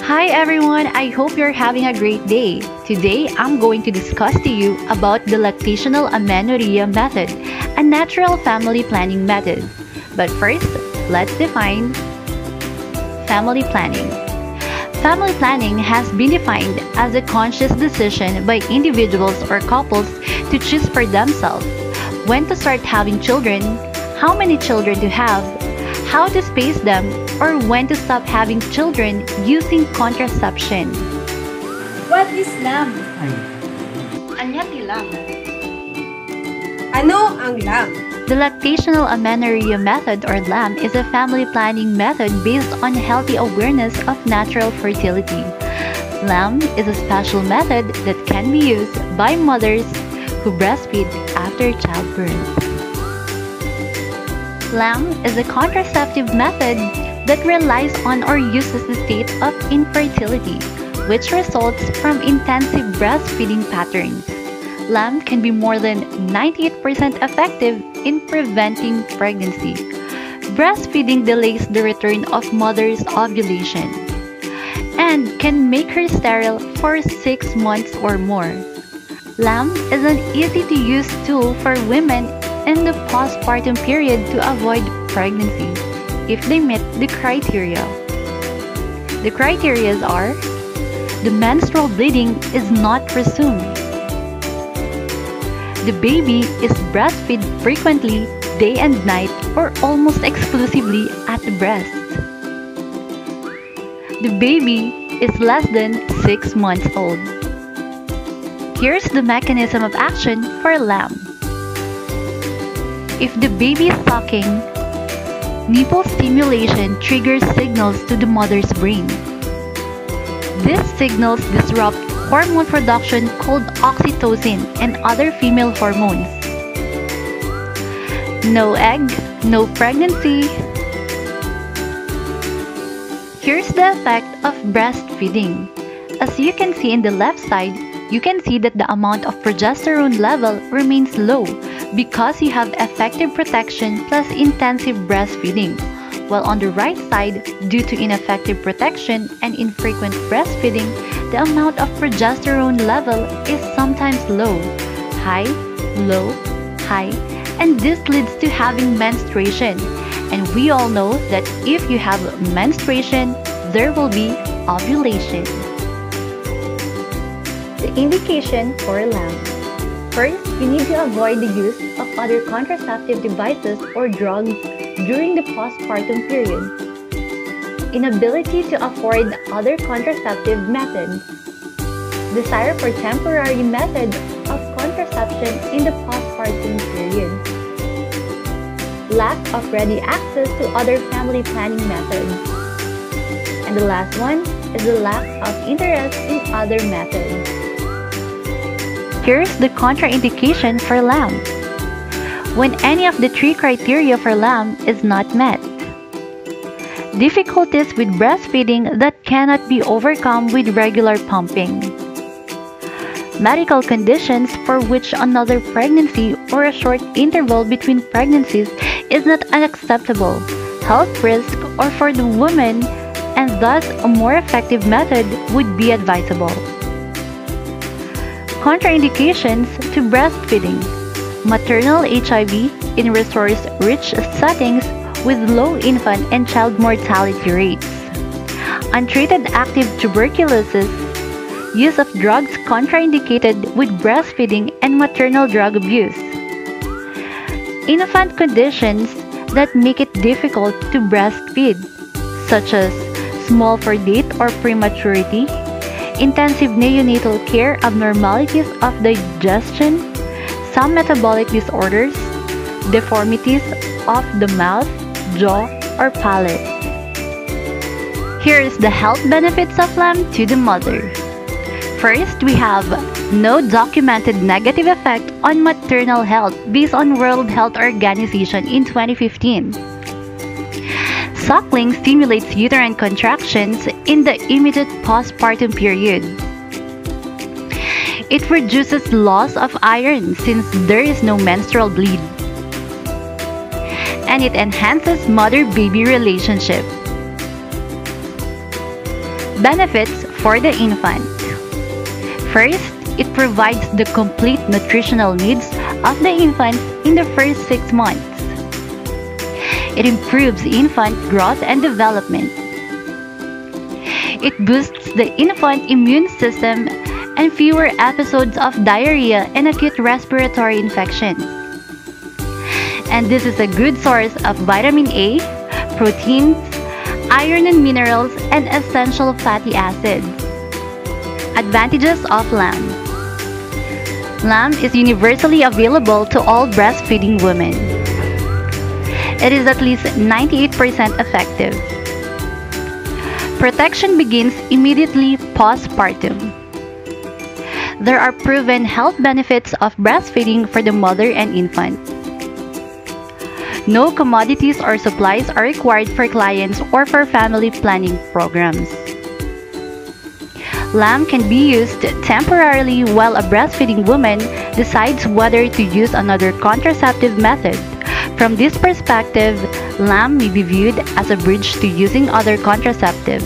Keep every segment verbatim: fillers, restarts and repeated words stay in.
Hi everyone, I hope you're having a great day. Today, I'm going to discuss to you about the lactational amenorrhea method, a natural family planning method. But first, let's define family planning. Family planning has been defined as a conscious decision by individuals or couples to choose for themselves when to start having children, how many children to have, how to space them, or when to stop having children using contraception. What is LAM? Anyati lang. Ano ang LAM? The lactational amenorrhea method or LAM is a family planning method based on healthy awareness of natural fertility. LAM is a special method that can be used by mothers who breastfeed after childbirth. LAM is a contraceptive method that relies on or uses the state of infertility, which results from intensive breastfeeding patterns. LAM can be more than ninety-eight percent effective in preventing pregnancy. Breastfeeding delays the return of mother's ovulation and can make her sterile for six months or more. LAM is an easy-to-use tool for women in the postpartum period to avoid pregnancy if they meet the criteria. The criteria are: the menstrual bleeding is not resumed, the baby is breastfed frequently day and night or almost exclusively at the breast, the baby is less than six months old. Here's the mechanism of action for LAM. If the baby is sucking, nipple stimulation triggers signals to the mother's brain. These signals disrupt hormone production called oxytocin and other female hormones. No egg, no pregnancy. Here's the effect of breastfeeding. As you can see in the left side, you can see that the amount of progesterone level remains low because you have effective protection plus intensive breastfeeding, while on the right side, due to ineffective protection and infrequent breastfeeding, the amount of progesterone level is sometimes low, high, low, high, and this leads to having menstruation. And we all know that if you have menstruation, there will be ovulation. The indication for LAM. First, you need to avoid the use of other contraceptive devices or drugs during the postpartum period. Inability to afford other contraceptive methods. Desire for temporary method of contraception in the postpartum period. Lack of ready access to other family planning methods. And the last one is the lack of interest in other methods. Here's the contraindication for LAM. When any of the three criteria for LAM is not met. Difficulties with breastfeeding that cannot be overcome with regular pumping. Medical conditions for which another pregnancy or a short interval between pregnancies is not unacceptable. Health risk or for the woman, and thus a more effective method would be advisable. Contraindications to breastfeeding. Maternal H I V in resource-rich settings with low infant and child mortality rates. Untreated active tuberculosis. Use of drugs contraindicated with breastfeeding and maternal drug abuse. Infant conditions that make it difficult to breastfeed, such as small for date or prematurity, intensive neonatal care abnormalities of digestion, some metabolic disorders, deformities of the mouth, jaw, or palate. Here is the health benefits of LAM to the mother. First, we have no documented negative effect on maternal health based on World Health Organization in twenty fifteen. Suckling stimulates uterine contractions in the immediate postpartum period. It reduces loss of iron since there is no menstrual bleed. And it enhances mother-baby relationship. Benefits for the infant. First, it provides the complete nutritional needs of the infant in the first six months. It improves infant growth and development. It boosts the infant immune system and fewer episodes of diarrhea and acute respiratory infections. And this is a good source of vitamin A, proteins, iron and minerals, and essential fatty acids. Advantages of lamb. Lamb is universally available to all breastfeeding women. It is at least ninety-eight percent effective. Protection begins immediately postpartum. There are proven health benefits of breastfeeding for the mother and infant. No commodities or supplies are required for clients or for family planning programs. Lamb can be used temporarily while a breastfeeding woman decides whether to use another contraceptive method. From this perspective, lamb may be viewed as a bridge to using other contraceptive.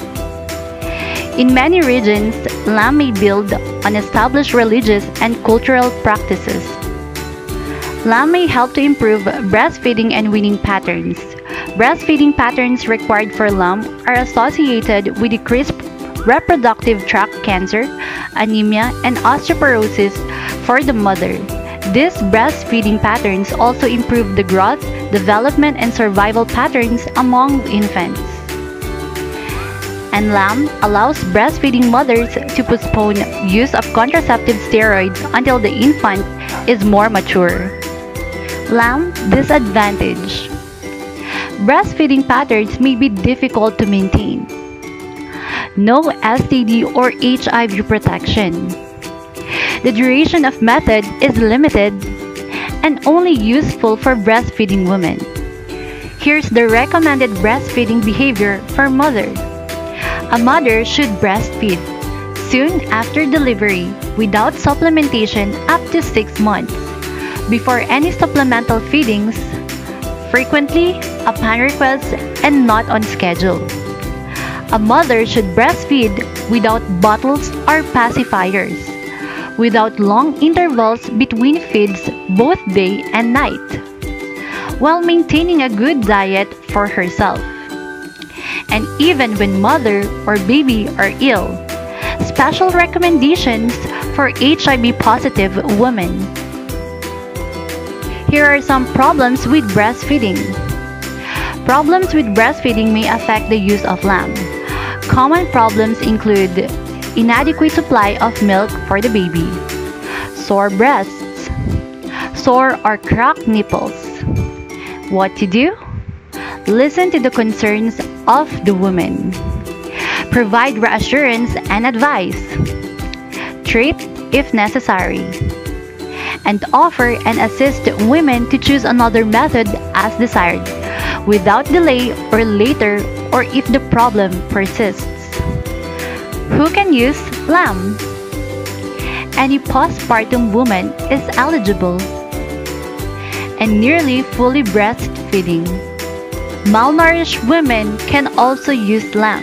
In many regions, lamb may build on established religious and cultural practices. Lamb may help to improve breastfeeding and weaning patterns. Breastfeeding patterns required for lamb are associated with decreased reproductive tract cancer, anemia, and osteoporosis for the mother. These breastfeeding patterns also improve the growth, development, and survival patterns among infants. And lamb allows breastfeeding mothers to postpone use of contraceptive steroids until the infant is more mature. Lamb disadvantage. Breastfeeding patterns may be difficult to maintain. No S T D or H I V protection. The duration of method is limited and only useful for breastfeeding women. Here's the recommended breastfeeding behavior for mothers. A mother should breastfeed soon after delivery without supplementation up to six months. Before any supplemental feedings, frequently, upon request, and not on schedule. A mother should breastfeed without bottles or pacifiers, without long intervals between feeds both day and night, while maintaining a good diet for herself. And even when mother or baby are ill, special recommendations for H I V positive women. Here are some problems with breastfeeding. Problems with breastfeeding may affect the use of lamb. Common problems include inadequate supply of milk for the baby, sore breasts, sore or cracked nipples. What to do? Listen to the concerns of the woman. Provide reassurance and advice. Treat if necessary. And offer and assist women to choose another method as desired, without delay or later, or if the problem persists. Who can use lamb? Any postpartum woman is eligible. And nearly fully breastfeeding. Malnourished women can also use lamb.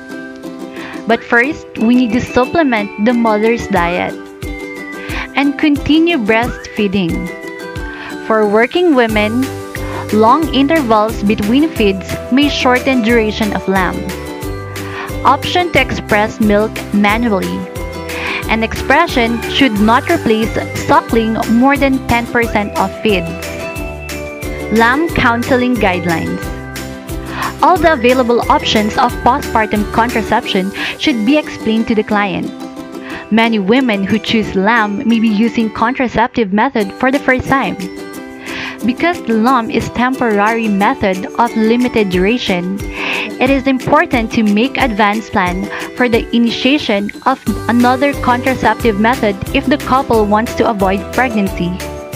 But first, we need to supplement the mother's diet and continue breastfeeding. For working women, long intervals between feeds may shorten duration of lamb. Option to express milk manually. An expression should not replace suckling more than ten percent of feeds. Lamb counseling guidelines. All the available options of postpartum contraception should be explained to the client. Many women who choose lamb may be using contraceptive method for the first time. Because the lamb is temporary method of limited duration, it is important to make advance plan for the initiation of another contraceptive method if the couple wants to avoid pregnancy.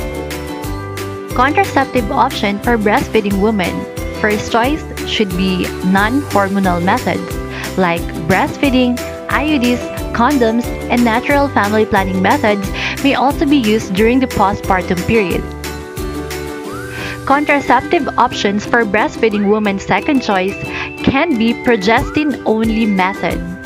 Contraceptive option for breastfeeding women. First choice should be non-hormonal methods like breastfeeding, I U Ds, condoms, and natural family planning methods may also be used during the postpartum period. Contraceptive options for breastfeeding women's second choice can be progestin-only method.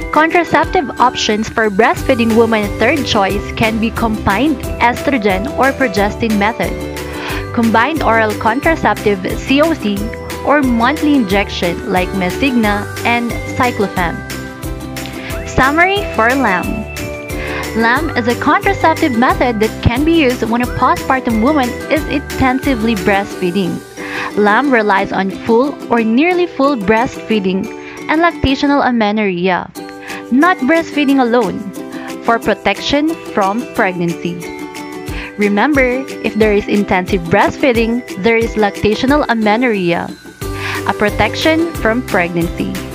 Contraceptive options for breastfeeding women third choice can be combined estrogen or progestin method, combined oral contraceptive C O C, or monthly injection like Mesigna and Cyclopam. Summary for LAM. LAM is a contraceptive method that can be used when a postpartum woman is intensively breastfeeding. LAM relies on full or nearly full breastfeeding and lactational amenorrhea, not breastfeeding alone, for protection from pregnancy. Remember, if there is intensive breastfeeding, there is lactational amenorrhea, a protection from pregnancy.